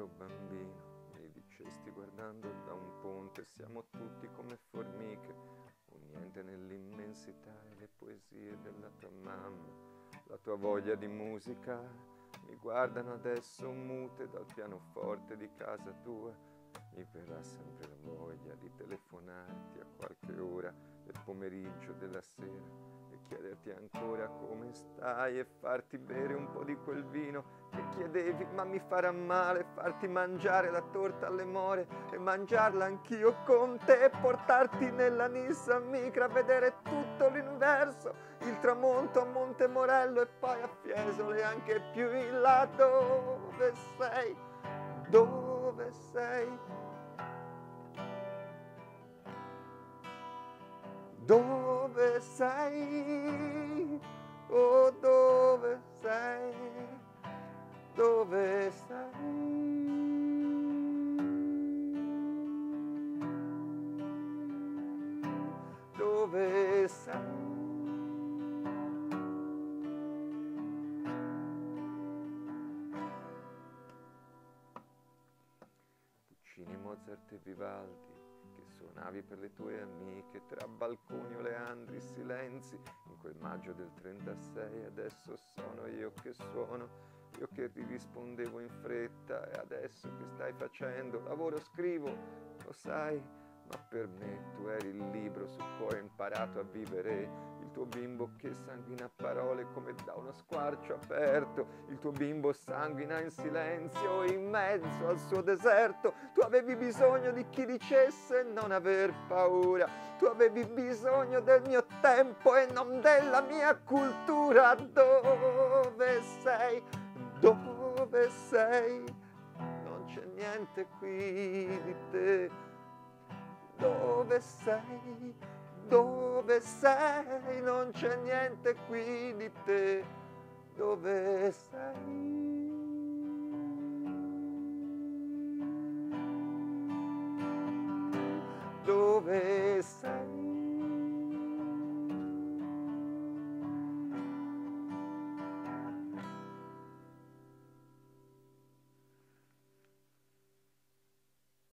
bambino, mi dicesti guardando da un ponte, siamo tutti come formiche, un niente nell'immensità e le poesie della tua mamma, la tua voglia di musica, mi guardano adesso mute dal pianoforte di casa tua, mi verrà sempre la voglia di telefonarti a qualche ora del pomeriggio, della sera, e chiederti ancora come stai e farti bere un po' di quel vino che chiedevi, ma mi farà male farti mangiare la torta alle more e mangiarla anch'io con te e portarti nella Nissan Micra a vedere tutto l'universo, il tramonto a Monte Morello e poi a Fiesole anche più in là. Dove sei? Dove sei? Dove sei? Oh, dove sei? Dove sei? Dove sei? Puccini, Mozart e Vivaldi, che suonavi per le tue amiche tra balconi oleandri, silenzi, in quel maggio del 36, adesso sono io che suono, io che ti rispondevo in fretta, e adesso che stai facendo? Lavoro, scrivo, lo sai, ma per me tu eri il libro su cui ho imparato a vivere, il tuo bimbo che sanguina a parole come da uno squarcio aperto, il tuo bimbo sanguina in silenzio in mezzo al suo deserto, tu avevi bisogno di chi dicesse non aver paura, tu avevi bisogno del mio tempo e non della mia cultura. Dove sei? Dove sei? Non c'è niente qui di te. Dove sei? Dove sei? Non c'è niente qui di te. Dove sei?